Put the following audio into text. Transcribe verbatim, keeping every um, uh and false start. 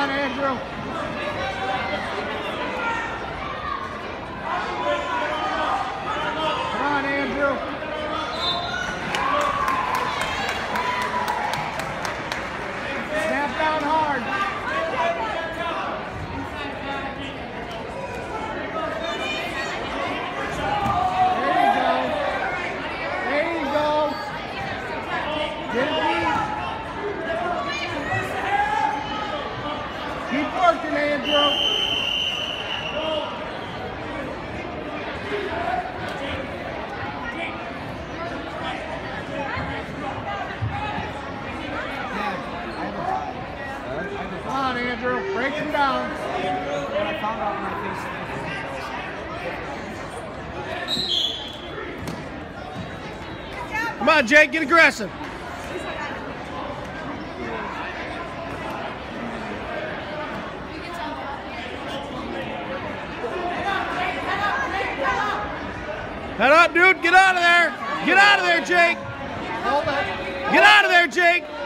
on, Andrew. Come on, Andrew. Snap down hard. Keep working, Andrew. Come on, Andrew. Break him down. I found out my face. Come on, Jake, get aggressive. Head up, dude. Get out of there. Get out of there, Jake. Get out of there, Jake.